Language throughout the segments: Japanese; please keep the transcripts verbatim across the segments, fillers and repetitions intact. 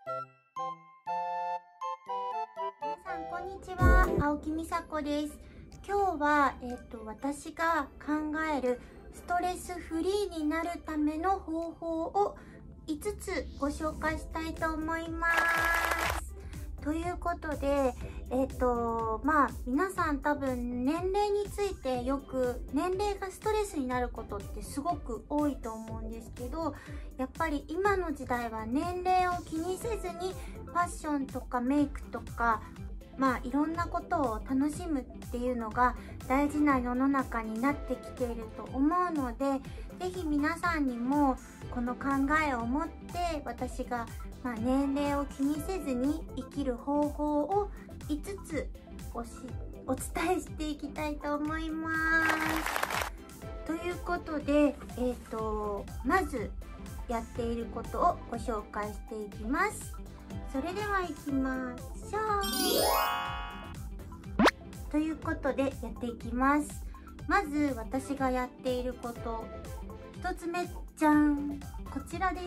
皆さんこんにちは、青木美佐子です。今日は、えーと、私が考えるストレスフリーになるための方法をいつつご紹介したいと思います。ということで、えっと、まあ、皆さん多分年齢についてよく、年齢がストレスになることってすごく多いと思うんですけど、やっぱり今の時代は年齢を気にせずにファッションとかメイクとか、まあいろんなことを楽しむっていうのが大事な世の中になってきていると思うので、ぜひ皆さんにもこの考えを持って私がまあ年齢を気にせずに生きる方法をいつつおしお伝えしていきたいと思います。ということで、えーと、まずやっていることをご紹介していきます。それでは行きましょう。ということでやっていきます。まず私がやっていることひとつめじゃん、こちらです。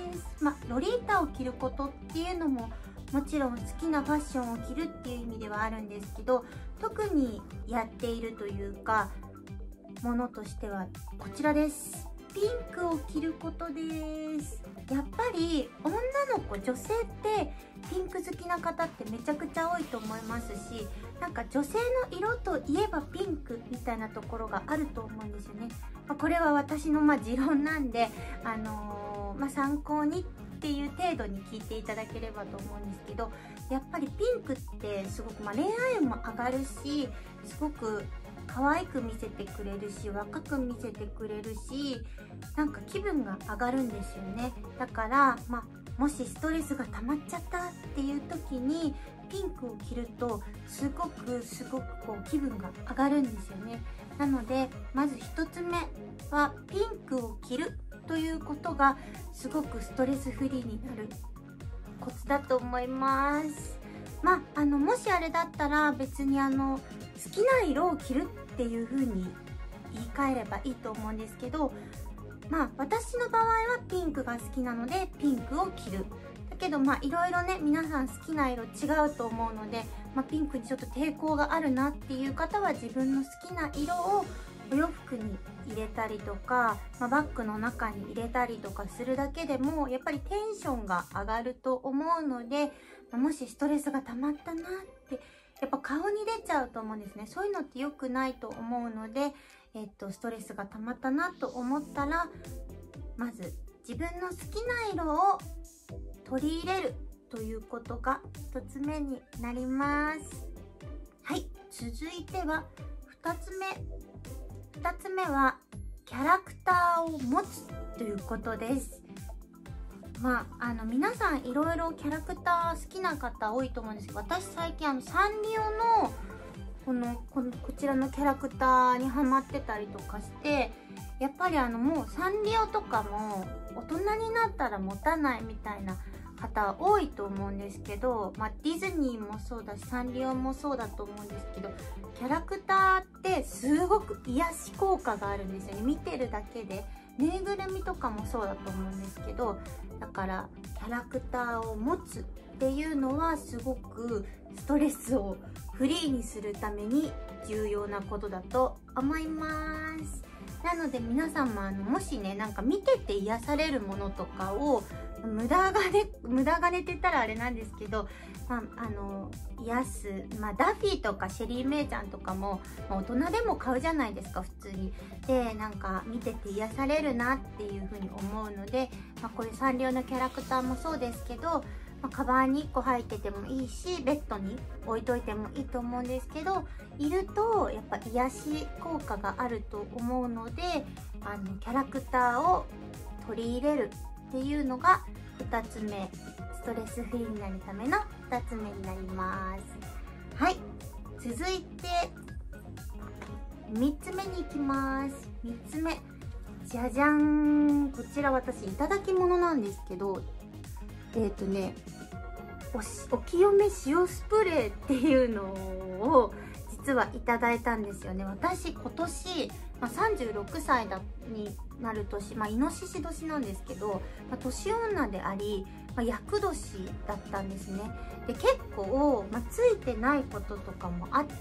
まあロリータを着ることっていうのももちろん好きなファッションを着るっていう意味ではあるんですけど、特にやっているというかものとしてはこちらです。ピンクを着ることです。やっぱり女の子、女性ってピンク好きな方ってめちゃくちゃ多いと思いますし、なんか女性の色といえばピンクみたいなところがあると思うんですよね。まあ、これは私のまあ持論なんで、あのー、まあ、参考にっていう程度に聞いていただければと思うんですけど、やっぱりピンクってすごくまあ恋愛運も上がるし、すごく可愛く見せてくれるし、若く見せてくれるし、なんか気分が上がるんですよね。だから、まあ、もしストレスが溜まっちゃったっていう時にピンクを着るとすごくすごくこう気分が上がるんですよね。なのでまずひとつめはピンクを着るということがすごくストレスフリーになるコツだと思います。まあ、あのもしあれだったら別にあの好きな色を着るっていう風に言い換えればいいと思うんですけど、まあ私の場合はピンクが好きなのでピンクを着る。だけどまあいろいろね皆さん好きな色違うと思うので、まあ、ピンクにちょっと抵抗があるなっていう方は自分の好きな色をお洋服に入れたりとか、まあ、バッグの中に入れたりとかするだけでもやっぱりテンションが上がると思うので、まあ、もしストレスが溜まったなってやっぱ顔に出ちゃうと思うんですね。そういうのって良くないと思うので、えっと、ストレスが溜まったなと思ったら、まず自分の好きな色を取り入れるということがひとつめになります。はい、続いてはふたつめ。ふたつめはキャラクターを持つということです。まあ、あの皆さんいろいろキャラクター好きな方多いと思うんですけど、私最近あのサンリオのこのこのこちらのキャラクターにハマってたりとかして、やっぱりあのもうサンリオとかも大人になったら持たないみたいな方多いと思うんですけど、まあ、ディズニーもそうだしサンリオもそうだと思うんですけど、キャラクターってすごく癒し効果があるんですよね。見てるだけで。ぬいぐるみとかもそうだと思うんですけど、だからキャラクターを持つっていうのはすごくストレスをフリーにするために重要なことだと思います。なので皆さんもあのもしね、なんか見てて癒されるものとかを無駄金無駄金って言ったらあれなんですけど、まあ、あの癒す、まあ、ダッフィーとかシェリーメイちゃんとかも、まあ、大人でも買うじゃないですか普通に。でなんか見てて癒されるなっていうふうに思うので、まあ、こういうサンリオのキャラクターもそうですけど、まあ、カバンにいっこ入っててもいいしベッドに置いといてもいいと思うんですけど、いるとやっぱ癒し効果があると思うので、あのキャラクターを取り入れるっていうのがふたつめ、ストレスフリーになるためのふたつめになります。はい、続いてみっつめに行きます。みっつめ、じゃじゃん。こちら私いただき物なんですけど、えっとねおしお清め塩スプレーっていうのを実はいただいたんですよね。私今年、まあ、さんじゅうろくさいだになる年、まあ、イノシシ年なんですけど、まあ、年女であり、 まあ、厄年だったんですね。で結構、まあ、ついてないこととかもあって、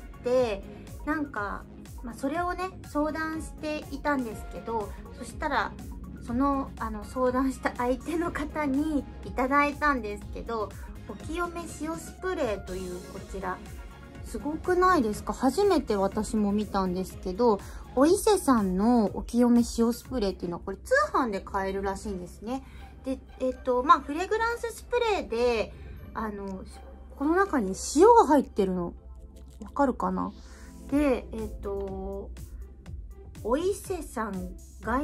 なんか、まあ、それをね相談していたんですけど、そしたらそのあの相談した相手の方にいただいたんですけど、お清め塩スプレーというこちら、すごくないですか？初めて私も見たんですけど、お伊勢さんのお清め塩スプレーっていうのはこれ通販で買えるらしいんですね。でえっとまあフレグランススプレーで、あのこの中に塩が入ってるのわかるかな？でえっとお伊勢さん外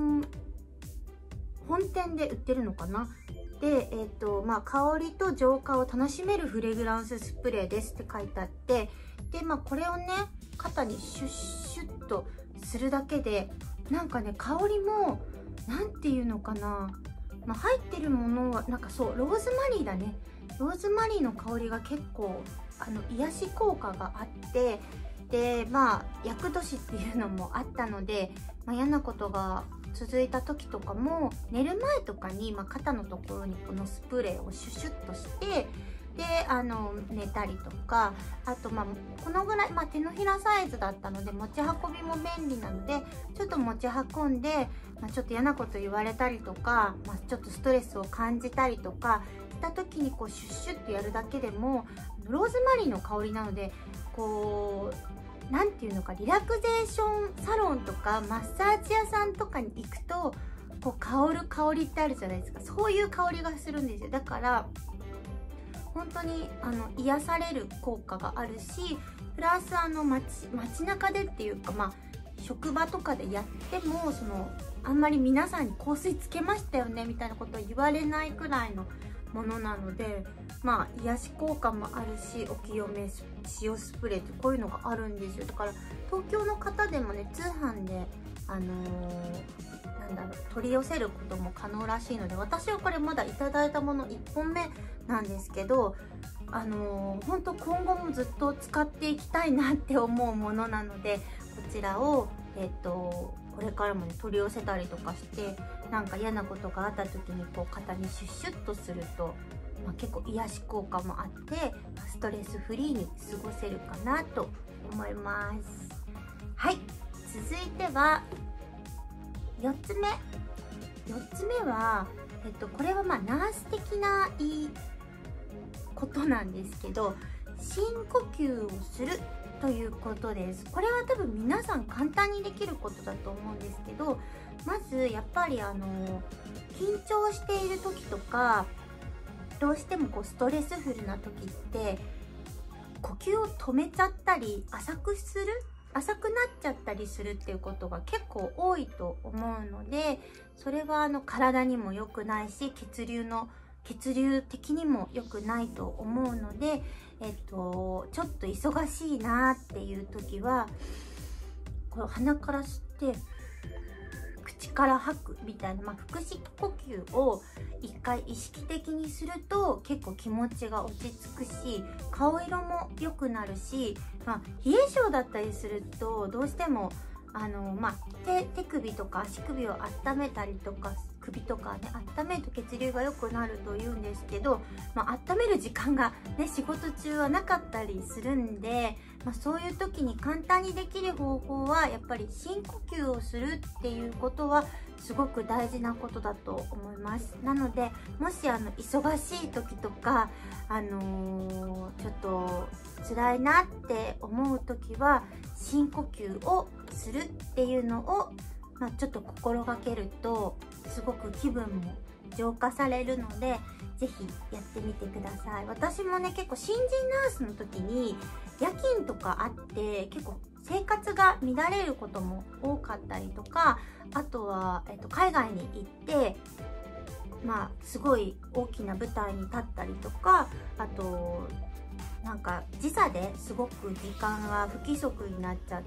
本店で売ってるのかな。で、えっとまあ、香りと浄化を楽しめるフレグランススプレーですって書いてあって、で、まあ、これをね肩にシュッシュッとするだけで、なんかね香りもなんていうのかな、まあ、入ってるものはなんかそうローズマリーだね。ローズマリーの香りが結構あの癒し効果があって、でまあ厄年っていうのもあったので、まあ、嫌なことが続いた時とかも寝る前とかに、まあ、肩のところにこのスプレーをシュシュッとして、であの寝たりとか、あとまあこのぐらい、まあ、手のひらサイズだったので持ち運びも便利なので、ちょっと持ち運んで、まあ、ちょっと嫌なこと言われたりとか、まあ、ちょっとストレスを感じたりとかした時にこうシュッシュッとやるだけでも、ローズマリーの香りなのでこうなんていうのか、リラクゼーションサロンとかマッサージ屋さんとかに行くとこう香る香りってあるじゃないですか。そういう香りがするんですよ。だから本当にあの癒される効果があるし、プラスあの 街, 街中でっていうか、まあ職場とかでやってもそのあんまり皆さんに香水つけましたよねみたいなことを言われないくらいのものなので、まあ癒し効果もあるし、お清め塩スプレーってこういうのがあるんですよ。だから東京の方でもね通販であのー、なんだろう取り寄せることも可能らしいので、私はこれまだいただいたものいっぽんめなんですけど、あのー、本当今後もずっと使っていきたいなって思うものなので、こちらをえっとこれからもね取り寄せたりとかして、なんか嫌なことがあった時にこう肩にシュッシュッとすると、まあ、結構癒し効果もあってストレスフリーに過ごせるかなと思います。はい、続いてはよっつめ。よっつめは、えっと、これはまあナース的ないいことなんですけど、深呼吸をするということです。これは多分皆さん簡単にできることだと思うんですけど、まずやっぱりあの緊張している時とか、どうしてもこうストレスフルな時って呼吸を止めちゃったり浅くする浅くなっちゃったりするっていうことが結構多いと思うので、それはあの体にも良くないし、血流の血流的にも良くないと思うので、えっとちょっと忙しいなっていう時はこう鼻から吸って口から吐くみたいな、まあ、腹式呼吸を一回意識的にすると結構気持ちが落ち着くし、顔色も良くなるし、まあ、冷え性だったりするとどうしてもあの、まあ、手, 手首とか足首を温めたりとか、首とかね温めると血流が良くなるというんですけど、まあ、温める時間がね仕事中はなかったりするんで、まあ、そういう時に簡単にできる方法はやっぱり深呼吸をするっていうことはすごく大事なことだと思います。なのでもしあの忙しい時とか、あのー、ちょっと辛いなって思う時は深呼吸をするっていうのを、まあ、ちょっと心がけるとすごく気分も浄化されるので、ぜひやってみてください。私もね結構新人ナースの時に夜勤とかあって結構生活が乱れることも多かったりとか、あとは、えっと、海外に行ってまあすごい大きな舞台に立ったりとか、あとなんか時差ですごく時間が不規則になっちゃって、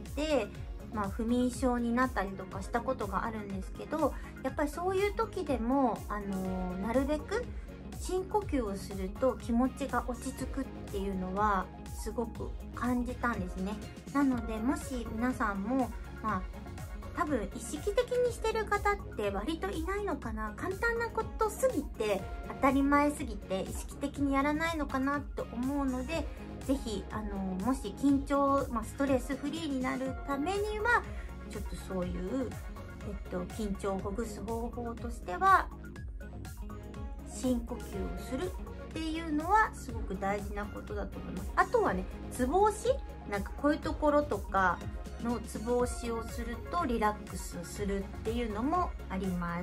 まあ、不眠症になったりとかしたことがあるんですけど、やっぱりそういう時でも、あのー、なるべく深呼吸をすると気持ちが落ち着くっていうのはすごく感じたんですね。なのでもし皆さんも、まあ、 多分意識的にしてる方って割といないのかな。簡単なことすぎて、当たり前すぎて意識的にやらないのかなって思うので、ぜひあのもし緊張、まあ、ストレスフリーになるためにはちょっとそういう、えっと、緊張をほぐす方法としては深呼吸をするっていうのはすごく大事なことだと思います。あとはね、ツボ押し、なんかこういうところとかのツボ押しをするとリラックスするっていうのもあります。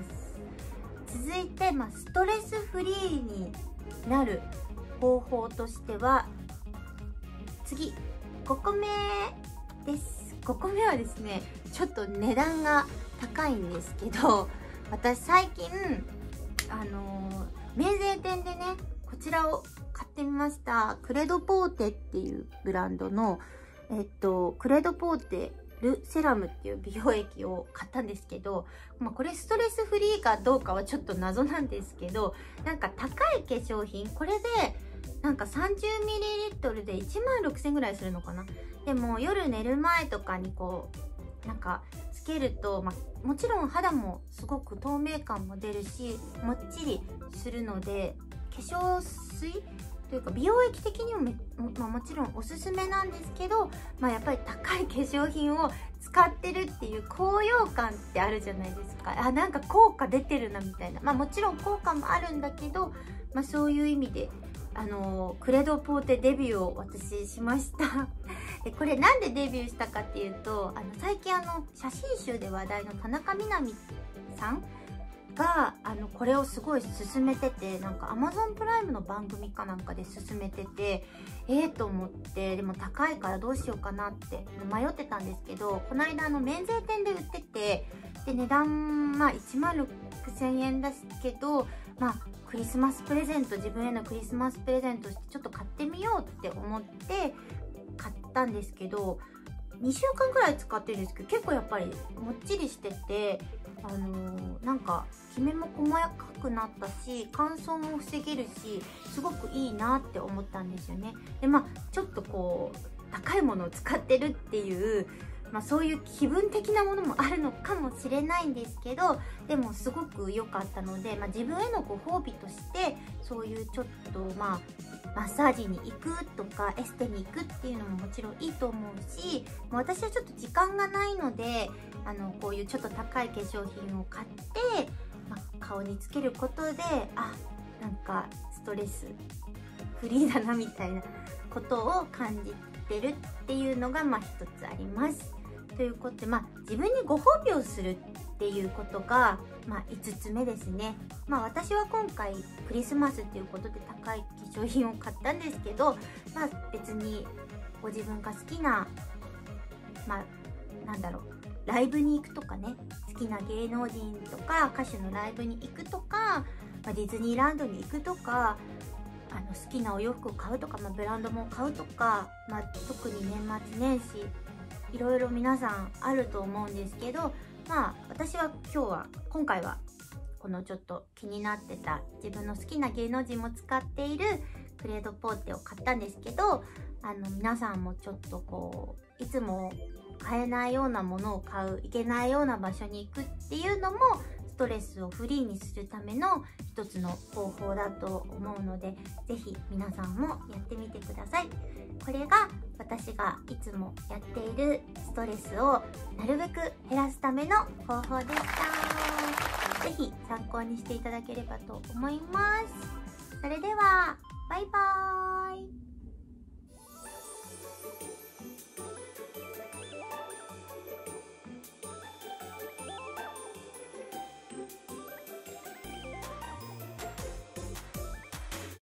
続いて、まあ、ストレスフリーになる方法としては、次ごこめです。ごこめはですね、ちょっと値段が高いんですけど、私最近あのー、免税店でね、こちらを買ってみました。クレドポーテっていうブランドの、えっと、クレドポーテルセラムっていう美容液を買ったんですけど、まあ、これストレスフリーかどうかはちょっと謎なんですけど、なんか高い化粧品、これでなんか さんじゅうミリリットル でいちまんろくせんえんぐらいするのかな。でも夜寝る前とかにこうなんかつけると、まあ、もちろん肌もすごく透明感も出るし、もっちりするので、化粧水というか美容液的にもめ、まあ、もちろんおすすめなんですけど、まあ、やっぱり高い化粧品を使ってるっていう高揚感ってあるじゃないですか。あ、なんか効果出てるなみたいな。まあもちろん効果もあるんだけど、まあ、そういう意味であのクレドポーテデビューを私しましたで、これなんでデビューしたかっていうと、あの最近あの写真集で話題の田中みな実さんがあのこれをすごい勧めてて、なんか アマゾン プライムの番組かなんかで勧めてて、ええー、と思って、でも高いからどうしようかなって迷ってたんですけど、この間あの免税店で売ってて、で値段まあいちまんろくせんえんですけど、まあクリスマスプレゼント、自分へのクリスマスプレゼントしてちょっと買ってみようって思って買ったんですけど、にしゅうかんくらい使ってるんですけど、結構やっぱりもっちりしてて、あのー、なんかキメも細かくなったし、乾燥も防げるし、すごくいいなって思ったんですよね。でまあちょっとこう高いものを使ってるっていう、まあ、そういう気分的なものもあるのかもしれないんですけど、でもすごく良かったので、まあ、自分へのご褒美としてそういうちょっとまあマッサージに行くとかエステに行くっていうのももちろんいいと思うし、もう私はちょっと時間がないので、あのこういうちょっと高い化粧品を買って、まあ、顔につけることで、あ、なんかストレスフリーだなみたいなことを感じてるっていうのがまあ一つあります。ということで、まあ、自分にご褒美をするっていうことが、まあ、いつつめですね。まあ、私は今回クリスマスっていうことで高い化粧品を買ったんですけど、まあ、別にご自分が好きな、まあ、なんだろう、ライブに行くとかね、好きな芸能人とか歌手のライブに行くとか、まあ、ディズニーランドに行くとか、あの好きなお洋服を買うとか、まあ、ブランドも買うとか、まあ、特に年末年始いろいろ皆さんあると思うんですけど、まあ私は今日は今回はこのちょっと気になってた自分の好きな芸能人も使っているクレドポーテを買ったんですけど、あの皆さんもちょっとこういつも買えないようなものを買う、行けないような場所に行くっていうのもストレスをフリーにするための一つの方法だと思うので、ぜひ皆さんもやってみてください。これが私がいつもやっているストレスをなるべく減らすための方法でした。ぜひ参考にしていただければと思います。それではバイバーイ。